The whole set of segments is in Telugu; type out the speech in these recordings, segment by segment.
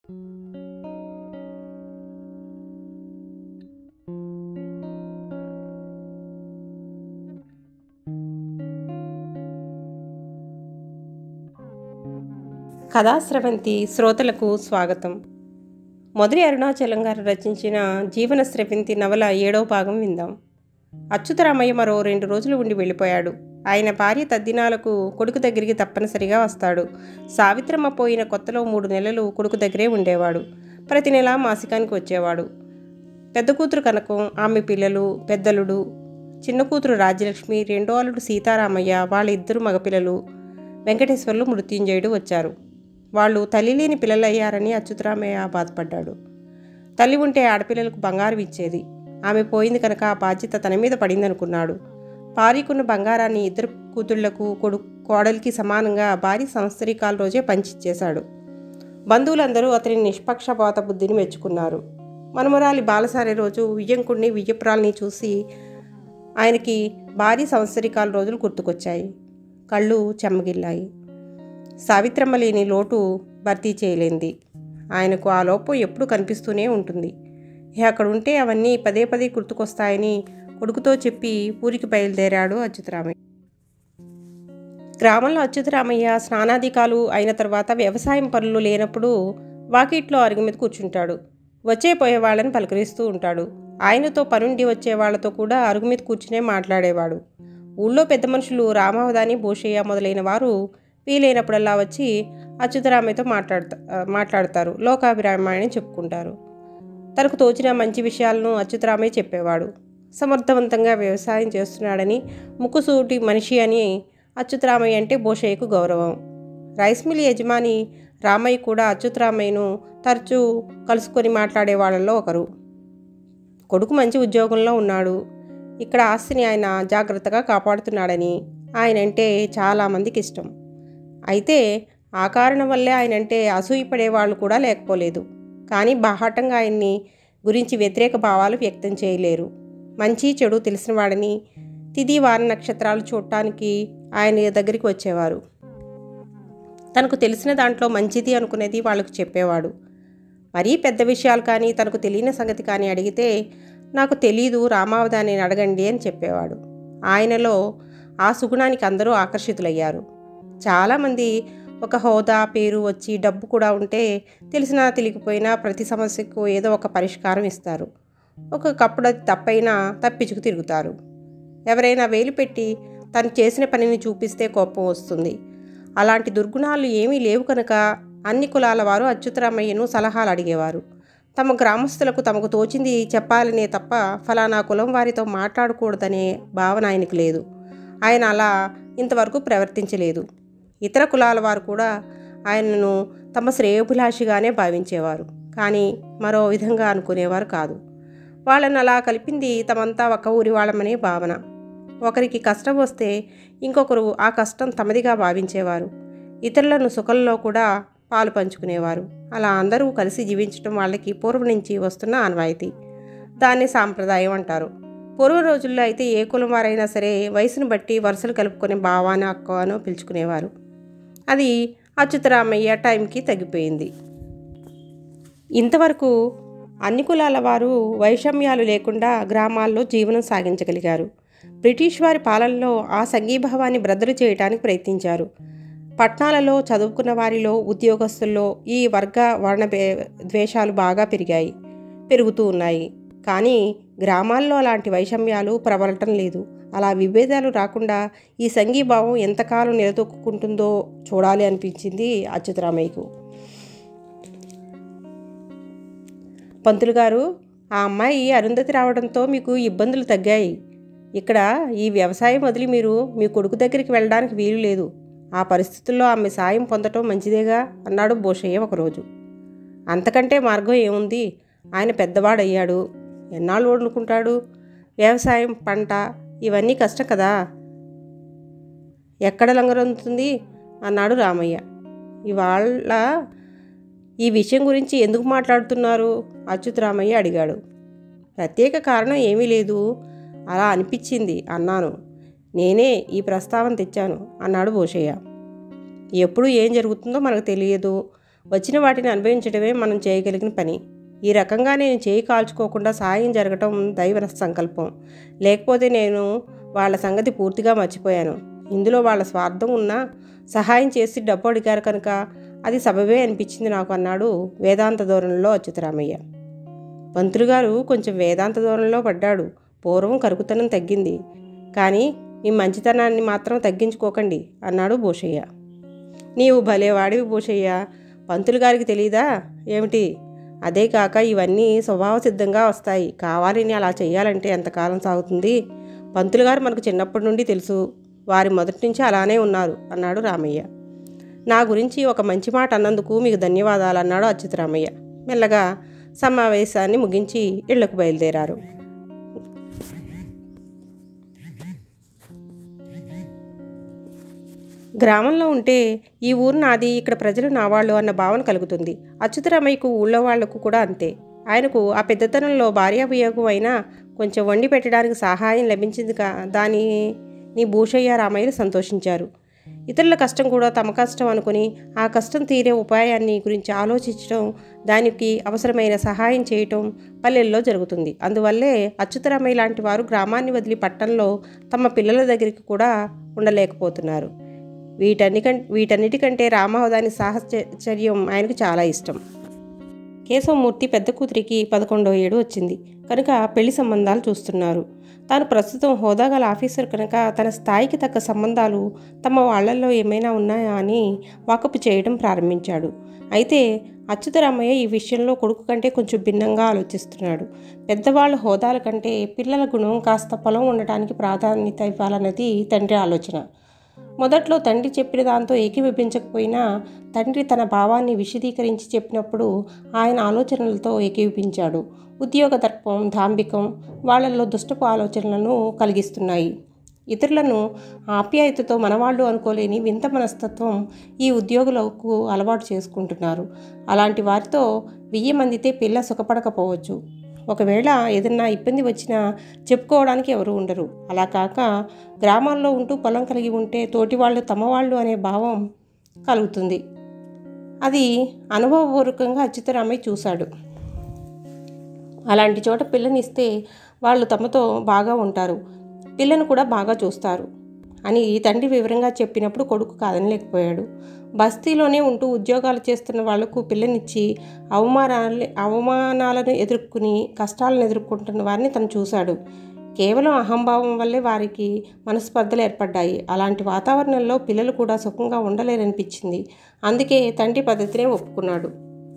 కథాస్రవంతి శ్రోతలకు స్వాగతం. మొదటి అరుణాచలం గారు రచించిన జీవన స్రవంతి నవల 7వ భాగం విందాం. అచ్యుతరామయ్య మరో 2 రోజులు ఉండి వెళ్ళిపోయాడు. ఆయన భార్య తద్దినాలకు కొడుకు దగ్గరికి తప్పనిసరిగా వస్తాడు. సావిత్రమ్మ పోయిన కొత్తలో 3 నెలలు కొడుకు దగ్గరే ఉండేవాడు. ప్రతి నెల మాసికానికి వచ్చేవాడు. పెద్ద కూతురు కనకం, ఆమె పిల్లలు, పెద్దలుడు, చిన్న కూతురు రాజ్యలక్ష్మి, రెండో అల్లుడు సీతారామయ్య, వాళ్ళ 2 మగపిల్లలు వెంకటేశ్వర్లు, మృత్యుంజయుడు వచ్చారు. వాళ్ళు తల్లి లేని పిల్లలయ్యారని అచ్యుతరామయ్య బాధపడ్డాడు. తల్లి ఉంటే ఆడపిల్లలకు బంగారం ఇచ్చేది. ఆమె పోయింది కనుక ఆ బాధ్యత తన మీద పడిందనుకున్నాడు. భార్యకున్న బంగారాన్ని 2 కూతుళ్లకు, కోడలికి సమానంగా భార్య సంవత్సరీకాల రోజే పంచిచ్చేశాడు. బంధువులందరూ అతని నిష్పక్షపాత బుద్ధిని మెచ్చుకున్నారు. మనుమరాలి బాలసారి రోజు వియ్యంకుడిని, వియ్యపురాల్ని చూసి ఆయనకి భార్య సంవత్సరీకాల రోజులు గుర్తుకొచ్చాయి. కళ్ళు చెమ్మగిల్లాయి. సావిత్రమ్మ లేని లోటు భర్తీ చేయలేంది. ఆయనకు ఆ లోపం ఎప్పుడు కనిపిస్తూనే ఉంటుంది. అక్కడ ఉంటే అవన్నీ పదే పదే గుర్తుకొస్తాయని కొడుకుతో చెప్పి ఊరికి బయలుదేరాడు అచ్యుతరామయ్య. గ్రామంలో అచ్యుతరామయ్య స్నానాధికాలు అయిన తర్వాత వ్యవసాయం పనులు లేనప్పుడు వాకిట్లో అరుగు మీద కూర్చుంటాడు. వచ్చే పోయే వాళ్ళని పలకరిస్తూ ఉంటాడు. ఆయనతో పనుండి వచ్చే వాళ్లతో కూడా అరుగు మీద కూర్చునే మాట్లాడేవాడు. ఊళ్ళో పెద్ద మనుషులు రామావధాని, భూషయ్య మొదలైన వారు వీలైనప్పుడల్లా వచ్చి అచ్యుతరామయ్యతో మాట్లాడతారు. లోకాభిరామాయణం చెప్పుకుంటారు. తనకు తోచిన మంచి విషయాలను అచ్యుతరామయ్య చెప్పేవాడు. సమర్థవంతంగా వ్యవసాయం చేస్తున్నాడని, ముక్కుసూటి మనిషి అని అచ్యుతరామయ్య అంటే భూషయ్యకు గౌరవం. రైస్ మిల్ యజమాని రామయ్య కూడా అచ్యుతరామయ్యను తరచూ కలుసుకొని మాట్లాడే వాళ్ళల్లో ఒకరు. కొడుకు మంచి ఉద్యోగంలో ఉన్నాడు. ఇక్కడ ఆస్తిని ఆయన జాగ్రత్తగా కాపాడుతున్నాడని ఆయనంటే చాలామందికి ఇష్టం. అయితే ఆ కారణం వల్లే ఆయనంటే అసూయపడే వాళ్ళు కూడా లేకపోలేదు. కానీ బాహాటంగా ఆయన్ని గురించి వ్యతిరేక భావాలు వ్యక్తం చేయలేరు. మంచి చెడు తెలిసిన వాడని తిథి వార నక్షత్రాలు చూడటానికి ఆయన దగ్గరికి వచ్చేవారు. తనకు తెలిసిన దాంట్లో మంచిది అనుకునేది వాళ్ళకు చెప్పేవాడు. మరీ పెద్ద విషయాలు కానీ, తనకు తెలియని సంగతి కానీ అడిగితే నాకు తెలీదు, రామావధానిని అడగండి అని చెప్పేవాడు. ఆయనలో ఆ సుగుణానికి అందరూ ఆకర్షితులయ్యారు. చాలామంది ఒక హోదా, పేరు వచ్చి డబ్బు కూడా ఉంటే తెలిసినా తెలియకపోయినా ప్రతి సమస్యకు ఏదో ఒక పరిష్కారం ఇస్తారు. ఒకప్పుడు అది తప్పైనా తప్పించుకు తిరుగుతారు. ఎవరైనా వేలు పెట్టి తను చేసిన పనిని చూపిస్తే కోపం వస్తుంది. అలాంటి దుర్గుణాలు ఏమీ లేవు కనుక అన్ని కులాల వారు అచ్యుతరామయ్యను సలహాలు అడిగేవారు. తమ గ్రామస్తులకు తమకు తోచింది చెప్పాలనే తప్ప ఫలానా కులం వారితో మాట్లాడకూడదనే భావన ఆయనకు లేదు. ఆయన అలా ఇంతవరకు ప్రవర్తించలేదు. ఇతర కులాల వారు కూడా ఆయనను తమ శ్రేయోభిలాషిగానే భావించేవారు. కానీ మరో విధంగా అనుకునేవారు కాదు. వాళ్ళని అలా కలిపింది తమంతా ఒక ఊరి వాళ్ళమనే భావన. ఒకరికి కష్టం వస్తే ఇంకొకరు ఆ కష్టం తమదిగా భావించేవారు. ఇతరులను సుఖంలో కూడా పాలు పంచుకునేవారు. అలా అందరూ కలిసి జీవించడం వాళ్ళకి పూర్వం నుంచి వస్తున్న ఆనవాయితీ. దాన్ని సాంప్రదాయం అంటారు. పూర్వ రోజుల్లో అయితే ఏ కులం వారైనా సరే వయసును బట్టి వరుసలు కలుపుకొని బావానో అక్కనో పిలుచుకునేవారు. అది అచ్యుతరామయ్య టైంకి తగ్గిపోయింది. ఇంతవరకు అన్ని కులాల వారు వైషమ్యాలు లేకుండా గ్రామాల్లో జీవనం సాగించగలిగారు. బ్రిటిష్ వారి పాలనలో ఆ సంఘీభావాన్ని బ్రద్దలు చేయడానికి ప్రయత్నించారు. పట్టణాలలో చదువుకున్న వారిలో, ఉద్యోగస్తుల్లో ఈ వర్గ వర్ణ ద్వేషాలు బాగా పెరుగుతూ ఉన్నాయి. కానీ గ్రామాల్లో అలాంటి వైషమ్యాలు ప్రబలటం లేదు. అలా విభేదాలు రాకుండా ఈ సంఘీభావం ఎంతకాలం నిలదొక్కుంటుందో చూడాలి అనిపించింది అచ్యుతరామయ్యకు. పంతులు గారు, ఆ అమ్మాయి అరుంధతి రావడంతో మీకు ఇబ్బందులు తగ్గాయి. ఇక్కడ ఈ వ్యవసాయం వదిలి మీరు మీ కొడుకు దగ్గరికి వెళ్ళడానికి వీలు లేదు. ఆ పరిస్థితుల్లో ఆమె సాయం పొందటం మంచిదేగా అన్నాడు భూషయ్య ఒకరోజు. అంతకంటే మార్గం ఏముంది? ఆయన పెద్దవాడయ్యాడు. ఎన్నాళ్ళు వండుకుంటాడు? వ్యవసాయం, పంట ఇవన్నీ కష్టం కదా, ఎక్కడ లంగరొందుతుంది అన్నాడు రామయ్య. ఇవాళ ఈ విషయం గురించి ఎందుకు మాట్లాడుతున్నారు? అచ్యుతరామయ్య అడిగాడు. ప్రత్యేక కారణం ఏమీ లేదు, అలా అనిపించింది అన్నాను. నేనే ఈ ప్రస్తావన తెచ్చాను అన్నాడు భూషయ్య. ఎప్పుడు ఏం జరుగుతుందో మనకు తెలియదు. వచ్చిన వాటిని అనుభవించడమే మనం చేయగలిగిన పని. ఈ రకంగా నేను చేయి కాల్చుకోకుండా సాయం జరగటం దైవ సంకల్పం. లేకపోతే నేను వాళ్ళ సంగతి పూర్తిగా మర్చిపోయాను. ఇందులో వాళ్ళ స్వార్థం ఉన్నా సహాయం చేసి డబ్బు అడిగారు కనుక అది సబబే అనిపించింది నాకు అన్నాడు వేదాంత ధోరణిలో అచ్యుతరామయ్య. పంతులు గారు కొంచెం వేదాంత ధోరణిలో పడ్డాడు. పూర్వం కరుకుతనం తగ్గింది, కానీ మీ మంచితనాన్ని మాత్రం తగ్గించుకోకండి అన్నాడు భూషయ్య. నీవు భలేవాడివి భూషయ్య, పంతులు గారికి తెలీదా ఏమిటి? అదే కాక ఇవన్నీ స్వభావ సిద్ధంగా వస్తాయి. కావాలని అలా చేయాలంటే ఎంతకాలం సాగుతుంది? పంతులు గారు మనకు చిన్నప్పటి నుండి తెలుసు, వారి మొదటి నుంచి అలానే ఉన్నారు అన్నాడు రామయ్య. నా గురించి ఒక మంచి మాట అన్నందుకు మీకు ధన్యవాదాలు అన్నాడు అచ్యుతరామయ్య. మెల్లగా సమావేశాన్ని ముగించి ఇళ్లకు బయలుదేరారు. గ్రామంలో ఉంటే ఈ ఊరు నాది, ఇక్కడ ప్రజలు నా వాళ్ళు అన్న భావన కలుగుతుంది. అచ్యుతరామయ్యకు ఊళ్ళో వాళ్లకు కూడా అంతే. ఆయనకు ఆ పెద్దతనంలో భార్యాభియోగం అయినా కొంచెం వండి పెట్టడానికి సహాయం లభించింది. దాని భూషయ్య రామయ్యలు సంతోషించారు. ఇతరుల కష్టం కూడా తమ కష్టం అనుకుని ఆ కష్టం తీరే ఉపాయాన్ని గురించి ఆలోచించడం, దానికి అవసరమైన సహాయం చేయటం పల్లెల్లో జరుగుతుంది. అందువల్లే అచ్యుతరామయ్య లాంటి వారు గ్రామాన్ని వదిలి పట్టణంలో తమ పిల్లల దగ్గరికి కూడా ఉండలేకపోతున్నారు. వీటన్నిటికంటే రామావధాని సాహచర్యం ఆయనకు చాలా ఇష్టం. కేశవమూర్తి పెద్ద కూతురికి 11వ ఏడు వచ్చింది కనుక పెళ్లి సంబంధాలు చూస్తున్నారు. తాను ప్రస్తుతం హోదాగల ఆఫీసర్ కనుక తన స్థాయికి తగ్గ సంబంధాలు తమ వాళ్లల్లో ఏమైనా ఉన్నాయా అని వాకపు చేయడం ప్రారంభించాడు. అయితే అచ్యుతరామయ్య ఈ విషయంలో కొడుకు కంటే కొంచెం భిన్నంగా ఆలోచిస్తున్నాడు. పెద్దవాళ్ళ హోదాల కంటే పిల్లల గుణం కాస్త పొలం ఉండటానికి ప్రాధాన్యత ఇవ్వాలన్నది తండ్రి ఆలోచన. మొదట్లో తండ్రి చెప్పిన దాంతో ఏకీభవించకపోయినా తండ్రి తన భావాన్ని విశదీకరించి చెప్పినప్పుడు ఆయన ఆలోచనలతో ఏకీభవించాడు. ఉద్యోగ దర్పం, దాంభికం వాళ్ళల్లో దుష్టపు ఆలోచనలను కలిగిస్తున్నాయి. ఇతరులను ఆప్యాయతతో మనవాళ్ళు అనుకోలేని వింత మనస్తత్వం ఈ ఉద్యోగులకు అలవాటు చేసుకుంటున్నారు. అలాంటి వారితో 1000 మందితే పిల్ల సుఖపడకపోవచ్చు. ఒకవేళ ఏదన్నా ఇబ్బంది వచ్చినా చెప్పుకోవడానికి ఎవరు ఉండరు. అలా కాక గ్రామాల్లో ఉంటూ పొలం కలిగి ఉంటే తోటి వాళ్ళు తమవాళ్ళు అనే భావం కలుగుతుంది. అది అనుభవపూర్వకంగా అచ్యుతరామయ్య చూశాడు. అలాంటి చోట పిల్లనిస్తే వాళ్ళు తమతో బాగా ఉంటారు, పిల్లను కూడా బాగా చూస్తారు అని తండ్రి వివరంగా చెప్పినప్పుడు కొడుకు కాదనలేకపోయాడు. బస్తీలోనే ఉంటూ ఉద్యోగాలు చేస్తున్న వాళ్లకు పిల్లనిచ్చి అవమానాలను ఎదుర్కొని కష్టాలను ఎదుర్కొంటున్న వారిని తను చూశాడు. కేవలం అహంభావం వల్లే వారికి మనస్పర్ధలు ఏర్పడ్డాయి. అలాంటి వాతావరణంలో పిల్లలు కూడా సుఖంగా ఉండలేరనిపించింది. అందుకే తండ్రి పద్ధతినే ఒప్పుకున్నాడు.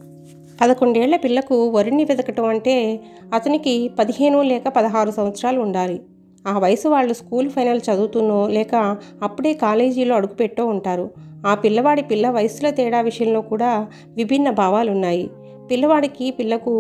11 ఏళ్ల పిల్లకు వరుణ్ణి వెతకటం అంటే అతనికి 15 లేక 16 సంవత్సరాలు ఉండాలి. ఆ వయసు వాళ్ళు స్కూల్ ఫైనల్ చదువుతున్నో లేక అప్పుడే కాలేజీలో అడుగుపెట్టో ఉంటారు. ఆ పిల్ల వయసుల తేడా విషయంలో కూడా విభిన్న భావాలున్నాయి. పిల్లకు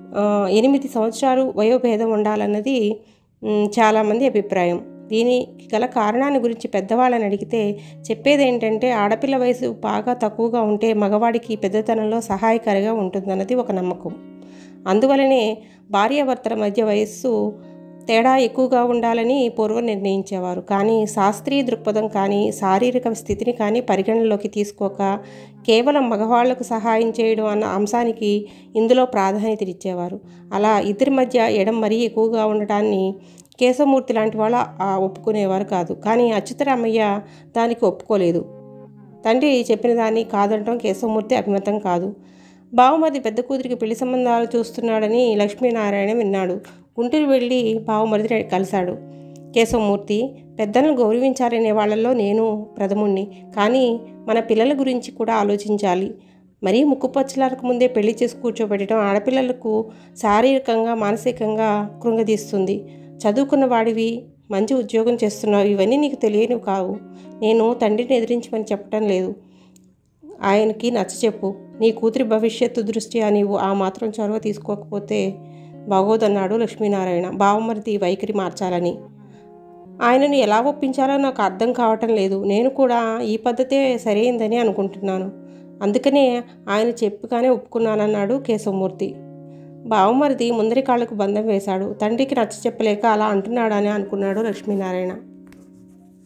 8 సంవత్సరాలు వయోభేదం ఉండాలన్నది చాలామంది అభిప్రాయం. దీనికి గల కారణాన్ని గురించి పెద్దవాళ్ళని అడిగితే చెప్పేదేంటంటే ఆడపిల్ల వయసు బాగా తక్కువగా ఉంటే మగవాడికి పెద్దతనంలో సహాయకారిగా ఉంటుందన్నది ఒక నమ్మకం. అందువలనే భార్యాభర్తల మధ్య వయస్సు తేడా ఎక్కువగా ఉండాలని పూర్వం నిర్ణయించేవారు. కానీ శాస్త్రీయ దృక్పథం కానీ శారీరక స్థితిని కానీ పరిగణనలోకి తీసుకోక కేవలం మగవాళ్లకు సహాయం చేయడం అన్న అంశానికి ఇందులో ప్రాధాన్యత ఇచ్చేవారు. అలా ఇద్దరి మధ్య ఎడం మరీ ఎక్కువగా ఉండటాన్ని కేశవమూర్తి లాంటి వాళ్ళు ఒప్పుకునేవారు కాదు. కానీ అచ్యుతరామయ్య దానికి ఒప్పుకోలేదు. తండ్రి చెప్పిన దాన్ని కాదనటం కేశవమూర్తి అభిమతం కాదు. బావమరిది పెద్ద కూతురికి పెళ్లి సంబంధాలు చూస్తున్నాడని లక్ష్మీనారాయణ విన్నాడు. గుంటూరు వెళ్ళి బావమరిదిని కలిశాడు. కేశవమూర్తి, పెద్దలను గౌరవించాలనే వాళ్ళల్లో నేను ప్రథముణ్ణి. కానీ మన పిల్లల గురించి కూడా ఆలోచించాలి. మరీ ముక్కుపచ్చలకు ముందే పెళ్లి చేసి కూర్చోబెట్టడం ఆడపిల్లలకు శారీరకంగా మానసికంగా కృంగదీస్తుంది. చదువుకున్న వాడివి, మంచి ఉద్యోగం చేస్తున్నావు, ఇవన్నీ నీకు తెలియనివి కావు. నేను తండ్రిని ఎదిరించమని చెప్పటం లేదు. ఆయనకి నచ్చచెప్పు. నీ కూతురి భవిష్యత్తు దృష్ట్యా నీవు ఆ మాత్రం చొరవ తీసుకోకపోతే బాగోదన్నాడు లక్ష్మీనారాయణ. బావమరిది వైఖరి మార్చాలని. ఆయనను ఎలా ఒప్పించాలో నాకు అర్థం కావటం లేదు. నేను కూడా ఈ పద్ధతే సరైందని అనుకుంటున్నాను. అందుకనే ఆయన చెప్పగానే ఒప్పుకున్నానన్నాడు కేశవమూర్తి. బావమరిది ముందరి కాళ్లకు బంధం వేశాడు. తండ్రికి నచ్చ చెప్పలేక అలా అంటున్నాడని అనుకున్నాడు లక్ష్మీనారాయణ.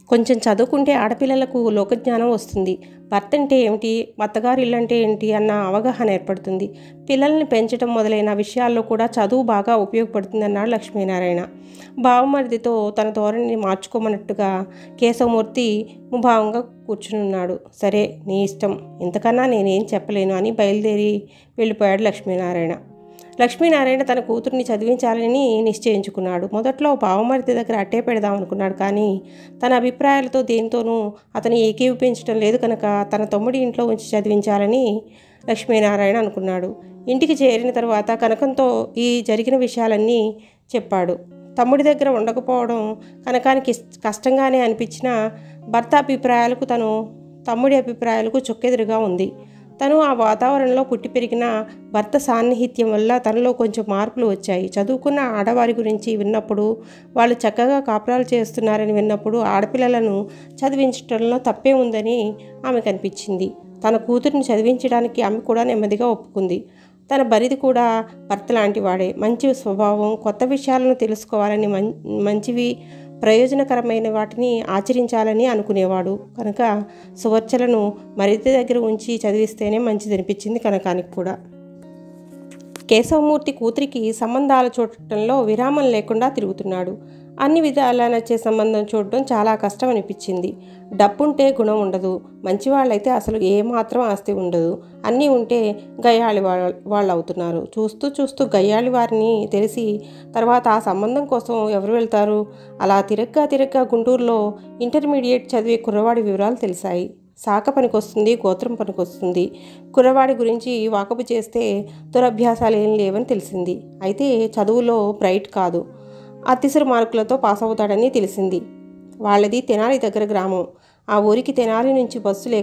కొంచెం చదువుకుంటే ఆడపిల్లలకు లోకజ్ఞానం వస్తుంది. భర్త అంటే ఏమిటి, అత్తగారి ఇల్లు అంటే ఏంటి అన్న అవగాహన ఏర్పడుతుంది. పిల్లల్ని పెంచడం మొదలైన విషయాల్లో కూడా చదువు బాగా ఉపయోగపడుతుందన్నాడు లక్ష్మీనారాయణ. బావమరిదితో తన ధోరణిని మార్చుకోమన్నట్టుగా కేశవమూర్తి ముభావంగా కూర్చునున్నాడు. సరే, నీ ఇష్టం, ఇంతకన్నా నేనేం చెప్పలేను అని బయలుదేరి వెళ్ళిపోయాడు లక్ష్మీనారాయణ. లక్ష్మీనారాయణ తన కూతుర్ని చదివించాలని నిశ్చయించుకున్నాడు. మొదట్లో బావమరిది దగ్గర అట్టే పెడదామనుకున్నాడు. కానీ తన అభిప్రాయాలతో దేనితోనూ అతను ఏకీభవించడం లేదు కనుక తన తమ్ముడి ఇంట్లో ఉంచి చదివించాలని లక్ష్మీనారాయణ అనుకున్నాడు. ఇంటికి చేరిన తర్వాత కనకంతో ఈ జరిగిన విషయాలన్నీ చెప్పాడు. తమ్ముడి దగ్గర ఉండకపోవడం కనకానికి కష్టంగానే అనిపించిన భర్త అభిప్రాయాలకు తమ్ముడి అభిప్రాయాలకు చొక్కెదురుగా ఉంది. తను ఆ వాతావరణంలో పుట్టి పెరిగిన భర్త సాన్నిహిత్యం వల్ల తనలో కొంచెం మార్పులు వచ్చాయి. చదువుకున్న ఆడవారి గురించి విన్నప్పుడు, వాళ్ళు చక్కగా కాపురాలు చేస్తున్నారని విన్నప్పుడు ఆడపిల్లలను చదివించడంలో తప్పే ఉందని ఆమెకు అనిపించింది. తన కూతురిని చదివించడానికి ఆమె కూడా నెమ్మదిగా ఒప్పుకుంది. తన బరిది కూడా భర్త లాంటి వాడే, మంచి స్వభావం, కొత్త విషయాలను తెలుసుకోవాలని, మంచివి ప్రయోజనకరమైన వాటిని ఆచరించాలని అనుకునేవాడు కనుక సువర్చలను మరిది దగ్గర ఉంచి చదివిస్తేనే మంచిదనిపించింది కనకానికి కూడా. కేశవమూర్తి కూతురికి సంబంధాలు చూడటంలో విరామం లేకుండా తిరుగుతున్నాడు. అన్ని విధాలా నచ్చే సంబంధం చూడడం చాలా కష్టం అనిపించింది. డబ్బుంటే గుణం ఉండదు, మంచివాళ్ళైతే అసలు ఏమాత్రం ఆస్తి ఉండదు, అన్నీ ఉంటే గయ్యాళి వాళ్ళు అవుతున్నారు. చూస్తూ చూస్తూ గయ్యాళి వారిని తెలిసి తర్వాత ఆ సంబంధం కోసం ఎవరు వెళ్తారు? అలా తిరగ్గా గుంటూరులో ఇంటర్మీడియట్ చదివే కుర్రవాడి వివరాలు తెలిసాయి. శాఖ పనికొస్తుంది, గోత్రం పనికొస్తుంది. కుర్రవాడి గురించి వాకపు చేస్తే దురభ్యాసాలు ఏం లేవని తెలిసింది. అయితే చదువులో బ్రైట్ కాదు, అతిసరి మార్కులతో పాస్ అవుతాడని తెలిసింది. వాళ్ళది తెనాలి దగ్గర గ్రామం. ఆ ఊరికి తెనాలి నుంచి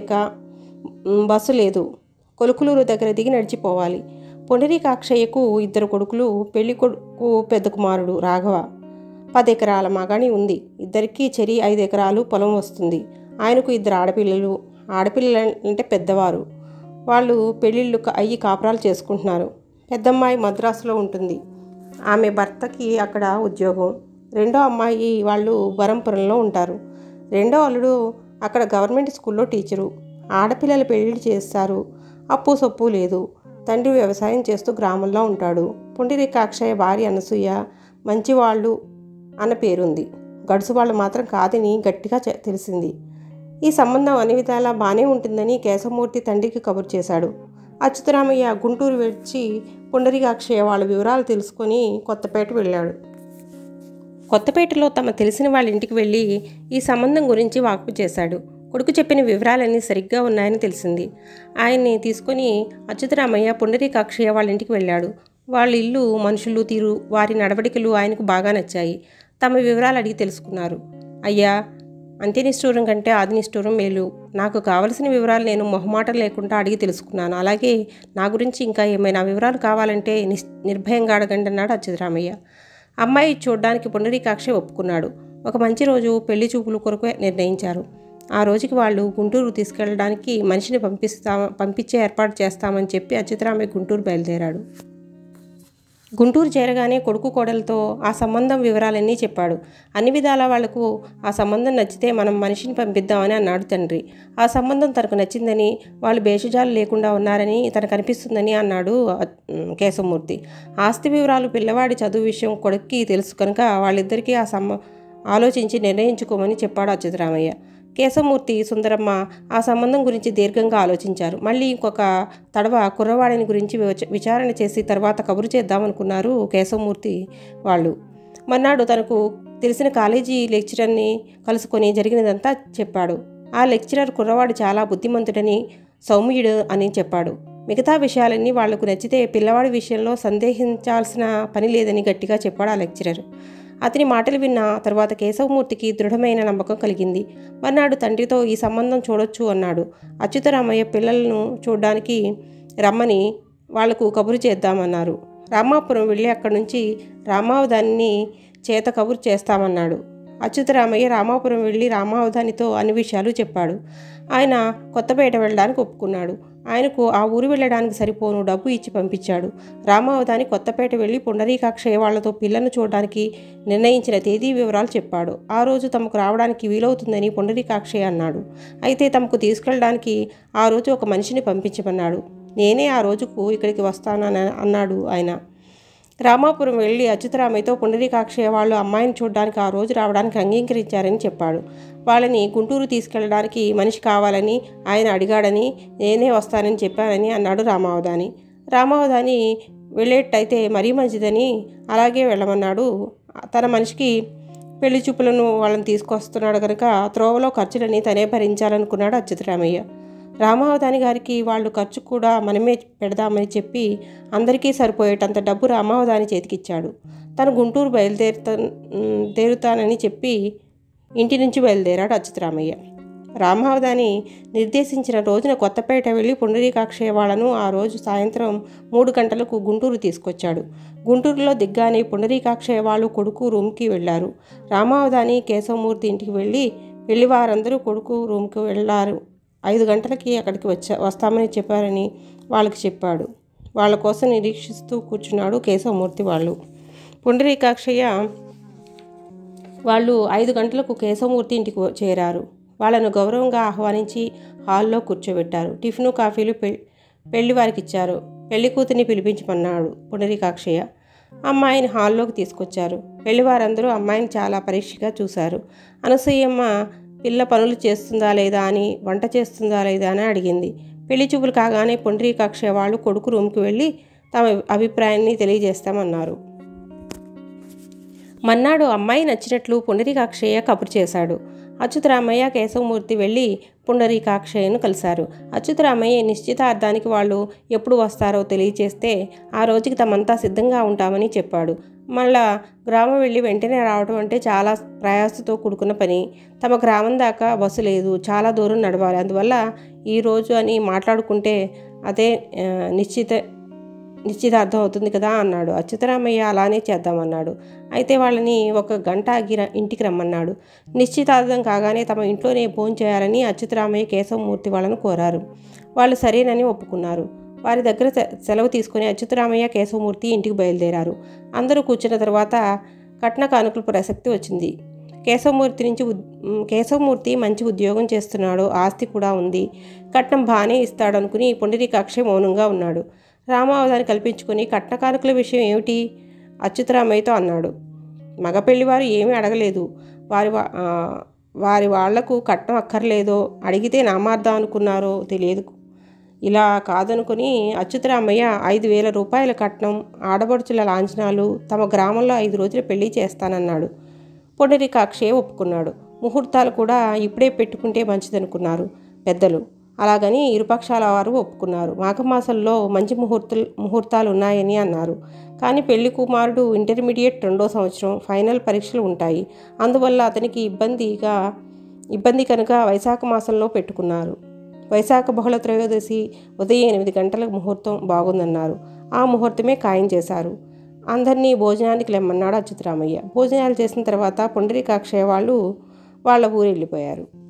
బస్సు లేదు. కొలుకులూరు దగ్గర దిగి నడిచిపోవాలి. పొండరీకాక్షయ్యకు 2 కొడుకులు. పెళ్లి కొడుకు పెద్ద కుమారుడు రాఘవ. 10 ఎకరాల మాగాణి ఉంది. ఇద్దరికీ చెరి 5 ఎకరాలు పొలం వస్తుంది. ఆయనకు 2 ఆడపిల్లలు. ఆడపిల్లలంటే పెద్దవారు. వాళ్ళు పెళ్ళిళ్ళు అయ్యి కాపురాలు చేసుకుంటున్నారు. పెద్దమ్మాయి మద్రాసులో ఉంటుంది. ఆమె భర్తకి అక్కడ ఉద్యోగం. రెండో అమ్మాయి వాళ్ళు బరంపురంలో ఉంటారు. రెండో అల్లుడు అక్కడ గవర్నమెంట్ స్కూల్లో టీచరు. ఆడపిల్లలు పెళ్ళిళ్ళు చేస్తారు. అప్పు సొప్పు లేదు. తండ్రి వ్యవసాయం చేస్తూ గ్రామంలో ఉంటాడు. పుండరీకాక్షయ్య భార్య అనసూయ మంచివాళ్ళు అన్న పేరుంది. గడుసు వాళ్ళు మాత్రం కాదని గట్టిగా తెలిసింది. ఈ సంబంధం అన్ని విధాలా బాగానే ఉంటుందని కేశవమూర్తి తండ్రికి కబురు చేశాడు. అచ్యుతరామయ్య గుంటూరు వచ్చి పుండరీకాక్షయ్య వాళ్ళ వివరాలు తెలుసుకొని కొత్తపేట వెళ్ళాడు. కొత్తపేటలో తమ తెలిసిన వాళ్ళ ఇంటికి వెళ్ళి ఈ సంబంధం గురించి వాకపు చేశాడు. కొడుకు చెప్పిన వివరాలన్నీ సరిగ్గా ఉన్నాయని తెలిసింది. ఆయన్ని తీసుకొని అచ్యుతరామయ్య పుండరీకాక్షయ్య వాళ్ళ ఇంటికి వెళ్ళాడు. వాళ్ళ ఇల్లు, మనుషులు, తీరు, వారి నడవడికలు ఆయనకు బాగా నచ్చాయి. తమ వివరాలు అడిగి తెలుసుకున్నారు. అయ్యా, అంత్యనిష్ఠూరం కంటే ఆదినిష్ఠూరం మేలు. నాకు కావలసిన వివరాలు నేను మొహమాటం లేకుండా అడిగి తెలుసుకున్నాను. అలాగే నా గురించి ఇంకా ఏమైనా వివరాలు కావాలంటే నిర్భయంగా అడగండి అన్నాడు అచ్యుతరామయ్య. అమ్మాయి చూడ్డానికి పుండరీకాక్షయ్య ఒప్పుకున్నాడు. ఒక మంచి రోజు పెళ్లి చూపులు కొరకు నిర్ణయించారు. ఆ రోజుకి వాళ్ళు గుంటూరు తీసుకెళ్ళడానికి మనిషిని పంపించే ఏర్పాటు చేస్తామని చెప్పి అచ్యుతరామయ్య గుంటూరు బయలుదేరాడు. గుంటూరు చేరగానే కొడుకు కోడలతో ఆ సంబంధం వివరాలన్నీ చెప్పాడు. అన్ని విధాలా వాళ్లకు ఆ సంబంధం నచ్చితే మనం మనిషిని పంపిద్దామని అన్నాడు తండ్రి. ఆ సంబంధం తనకు నచ్చిందని, వాళ్ళు భేషజాలు లేకుండా ఉన్నారని తనకు అనిపిస్తుందని అన్నాడు కేశవమూర్తి. ఆస్తి వివరాలు, పిల్లవాడి చదువు విషయం కొడుక్కి తెలుసు కనుక వాళ్ళిద్దరికీ ఆలోచించి నిర్ణయించుకోమని చెప్పాడు అచ్యుతరామయ్య. కేశవమూర్తి, సుందరమ్మ ఆ సంబంధం గురించి దీర్ఘంగా ఆలోచించారు. మళ్ళీ ఇంకొక తడవ కుర్రవాడిని గురించి విచారణ చేసి తర్వాత కబురు చేద్దామనుకున్నారు కేశవమూర్తి వాళ్ళు. మర్నాడు తనకు తెలిసిన కాలేజీ లెక్చరర్ని కలుసుకొని జరిగినదంతా చెప్పాడు. ఆ లెక్చరర్ కుర్రవాడు చాలా బుద్ధిమంతుడని, సౌమ్యుడు అని చెప్పాడు. మిగతా విషయాలన్నీ వాళ్లకు నచ్చితే పిల్లవాడి విషయంలో సందేహించాల్సిన పని లేదని గట్టిగా చెప్పాడు ఆ లెక్చరర్. అతని మాటలు విన్న తర్వాత కేశవమూర్తికి దృఢమైన నమ్మకం కలిగింది. మర్నాడు తండ్రితో ఈ సంబంధం చూడొచ్చు అన్నాడు. అచ్యుతరామయ్య పిల్లలను చూడడానికి రమ్మని వాళ్లకు కబురు చేద్దామన్నారు. రామాపురం వెళ్ళి అక్కడి నుంచి రామావధానిని చేత కబురు చేస్తామన్నాడు. అచ్యుతరామయ్య రామాపురం వెళ్ళి రామావధానితో అన్ని విషయాలు చెప్పాడు. ఆయన కొత్తపేట వెళ్ళడానికి ఒప్పుకున్నాడు. ఆయనకు ఆ ఊరు వెళ్ళడానికి సరిపోను డబ్బు ఇచ్చి పంపించాడు. రామావధాని కొత్తపేట వెళ్ళి పుండరీకాక్షయ్య వాళ్లతో పిల్లను చూడడానికి నిర్ణయించిన తేదీ వివరాలు చెప్పాడు. ఆ రోజు తమకు రావడానికి వీలవుతుందని పుండరీకాక్షయ్య అన్నాడు. అయితే తమకు తీసుకెళ్ళడానికి ఆ రోజు ఒక మనిషిని పంపించమన్నాడు. నేనే ఆ రోజుకు ఇక్కడికి వస్తానని అన్నాడు ఆయన. రామాపురం వెళ్ళి అచ్యుతరామయ్యతో పుండరీకాక్షయ్య వాళ్ళు అమ్మాయిని చూడడానికి ఆ రోజు రావడానికి అంగీకరించారని చెప్పాడు. వాళ్ళని గుంటూరు తీసుకెళ్ళడానికి మనిషి కావాలని ఆయన అడిగాడని, నేనే వస్తానని చెప్పానని అన్నాడు రామావధాని. రామావధాని వెళ్ళేటైతే మరీ మంచిదని అలాగే వెళ్ళమన్నాడు. తన మనిషికి పెళ్లి చూపులను వాళ్ళని తీసుకొస్తున్నాడు కనుక త్రోవలో ఖర్చులని తనే భరించాలనుకున్నాడు అచ్యుతరామయ్య. రామావధాని గారికి వాళ్ళు ఖర్చు కూడా మనమే పెడదామని చెప్పి అందరికీ సరిపోయేటంత డబ్బు రామావధాని చేతికిచ్చాడు. తను గుంటూరు బయలుదేరుతానని చెప్పి ఇంటి నుంచి బయలుదేరాడు అచ్యుతరామయ్య. రామావధాని నిర్దేశించిన రోజున కొత్తపేట వెళ్ళి పుండరీకాక్షయ్య వాళ్ళను ఆ రోజు సాయంత్రం 3 గంటలకు గుంటూరు తీసుకొచ్చాడు. గుంటూరులో దిగ్గానే పుండరీకాక్షయ్య వాళ్ళు కొడుకు రూమ్కి వెళ్ళారు. రామావధాని కేశవమూర్తి ఇంటికి వెళ్ళి వారందరూ కొడుకు రూమ్కి వెళ్ళారు. 5 గంటలకి అక్కడికి వస్తామని చెప్పారని వాళ్ళకి చెప్పాడు. వాళ్ళ కోసం నిరీక్షిస్తూ కూర్చున్నాడు కేశవమూర్తి వాళ్ళు. పుండరీకాక్షయ్య వాళ్ళు 5 గంటలకు కేశవమూర్తి ఇంటికి చేరారు. వాళ్ళను గౌరవంగా ఆహ్వానించి హాల్లో కూర్చోబెట్టారు. టిఫిను కాఫీలు పెళ్లి వారికి ఇచ్చారు. పెళ్లి కూతురిని పిలిపించమన్నాడు పుండరీకాక్షయ్య. అమ్మాయిని హాల్లోకి తీసుకొచ్చారు. పెళ్లివారందరూ అమ్మాయిని చాలా పరీక్షగా చూశారు. అనసూయమ్మ పిల్ల పనులు చేస్తుందా లేదా అని, వంట చేస్తుందా లేదా అని అడిగింది. పెళ్లి చూపులు కాగానే పుండరీకాక్షయ్య వాళ్ళు కొడుకు రూమ్కి వెళ్ళి తమ అభిప్రాయాన్ని తెలియజేస్తామన్నారు. మన్నాడు అమ్మాయి నచ్చినట్లు పుండరీకాక్షయ్య కబురు చేశాడు. అచ్యుతరామయ్య కేశవమూర్తి వెళ్ళి పుండరీకాక్షయ్యను కలిశారు. అచ్యుతరామయ్య నిశ్చితార్థానికి వాళ్ళు ఎప్పుడు వస్తారో తెలియచేస్తే ఆ రోజుకి తమంతా సిద్ధంగా ఉంటామని చెప్పాడు. మళ్ళా గ్రామం వెళ్ళి వెంటనే రావడం అంటే చాలా ప్రయాసతో కూడుకున్న పని. తమ గ్రామం దాకా బస్సు లేదు, చాలా దూరం నడవాలి. అందువల్ల ఈరోజు అని మాట్లాడుకుంటే అదే నిశ్చితార్థం అవుతుంది కదా అన్నాడు. అచ్యుతరామయ్య అలానే చేద్దామన్నాడు. అయితే వాళ్ళని 1 గంట ఆగి ఇంటికి రమ్మన్నాడు. నిశ్చితార్థం కాగానే తమ ఇంట్లోనే భోంచేయాలని అచ్యుతరామయ్య కేశవమూర్తి వాళ్ళను కోరారు. వాళ్ళు సరేనని ఒప్పుకున్నారు. వారి దగ్గర సెలవు తీసుకుని అచ్యుతరామయ్య కేశవమూర్తి ఇంటికి బయలుదేరారు. అందరూ కూర్చున్న తర్వాత కట్న కానుకల ప్రసక్తి వచ్చింది. కేశవమూర్తి మంచి ఉద్యోగం చేస్తున్నాడు, ఆస్తి కూడా ఉంది, కట్నం బాగానే ఇస్తాడనుకుని పుండరీకాక్షయ్య మౌనంగా ఉన్నాడు. రామావధాని కల్పించుకొని కట్న కానుకల విషయం ఏమిటి అచ్యుతరామయ్యతో అన్నాడు. మగ పెళ్లివారు ఏమీ అడగలేదు. వాళ్లకు కట్నం అక్కర్లేదో, అడిగితే నామార్థం అనుకున్నారో తెలియదు. ఇలా కాదనుకుని అచ్యుతరామయ్య 5,000 రూపాయల కట్నం, ఆడపడుచుల లాంఛనాలు, తమ గ్రామంలో 5 రోజులు పెళ్లి చేస్తానన్నాడు. పుండరీకాక్షయ్య ఒప్పుకున్నాడు. ముహూర్తాలు కూడా ఇప్పుడే పెట్టుకుంటే మంచిదనుకున్నారు పెద్దలు. అలాగని ఇరుపక్షాల వారు ఒప్పుకున్నారు. మాఘమాసంలో మంచి ముహూర్తాలు ఉన్నాయని అన్నారు. కానీ పెళ్లి కుమారుడు ఇంటర్మీడియట్ 2వ సంవత్సరం, ఫైనల్ పరీక్షలు ఉంటాయి. అందువల్ల అతనికి ఇబ్బంది కనుక వైశాఖ మాసంలో పెట్టుకున్నారు. వైశాఖ బహుళ త్రయోదశి ఉదయం 8 గంటలకు ముహూర్తం బాగుందన్నారు. ఆ ముహూర్తమే ఖాయం చేశారు. అందరినీ భోజనానికి లెమ్మన్నాడు అచ్యుతరామయ్య. భోజనాలు చేసిన తర్వాత పుండరీకాక్షయ్య వాళ్ళు వాళ్ళ ఊరు వెళ్ళిపోయారు.